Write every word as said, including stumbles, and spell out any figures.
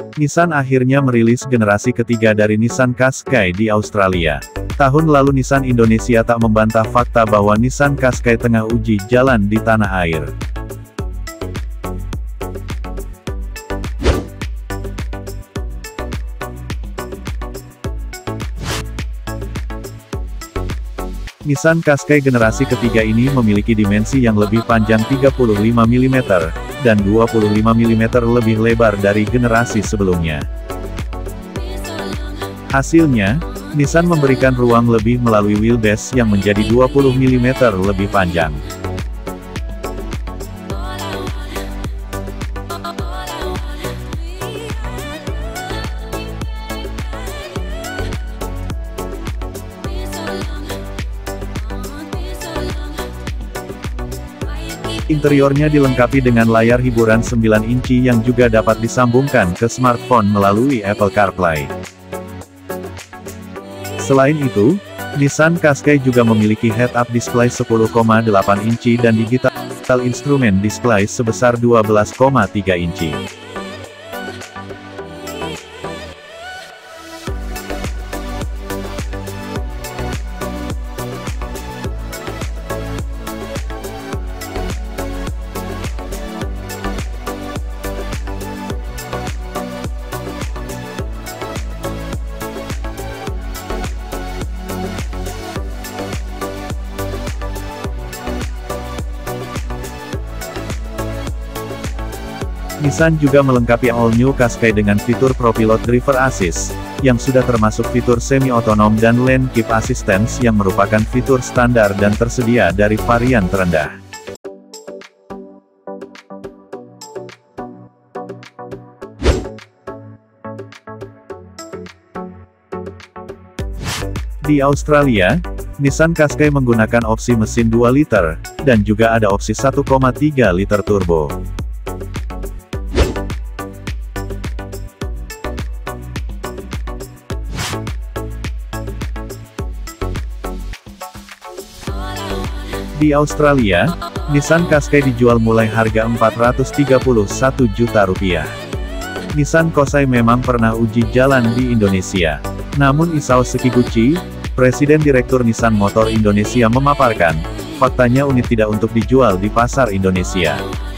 Nissan akhirnya merilis generasi ketiga dari Nissan Qashqai di Australia. Tahun lalu Nissan Indonesia tak membantah fakta bahwa Nissan Qashqai tengah uji jalan di tanah air. Nissan Qashqai generasi ketiga ini memiliki dimensi yang lebih panjang tiga puluh lima milimeter, dan dua puluh lima milimeter lebih lebar dari generasi sebelumnya. Hasilnya, Nissan memberikan ruang lebih melalui wheelbase yang menjadi dua puluh milimeter lebih panjang. Interiornya dilengkapi dengan layar hiburan sembilan inci yang juga dapat disambungkan ke smartphone melalui Apple CarPlay. Selain itu, Nissan Qashqai juga memiliki head-up display sepuluh koma delapan inci dan digital instrument display sebesar dua belas koma tiga inci. Nissan juga melengkapi all-new Qashqai dengan fitur ProPilot Driver Assist, yang sudah termasuk fitur semi-otonom dan Lane Keep Assistance yang merupakan fitur standar dan tersedia dari varian terendah. Di Australia, Nissan Qashqai menggunakan opsi mesin dua liter, dan juga ada opsi satu koma tiga liter turbo. Di Australia, Nissan Qashqai dijual mulai harga empat ratus tiga puluh satu juta rupiah. Nissan Qashqai memang pernah uji jalan di Indonesia. Namun Isao Sekiguchi, Presiden Direktur Nissan Motor Indonesia memaparkan, faktanya unit tidak untuk dijual di pasar Indonesia.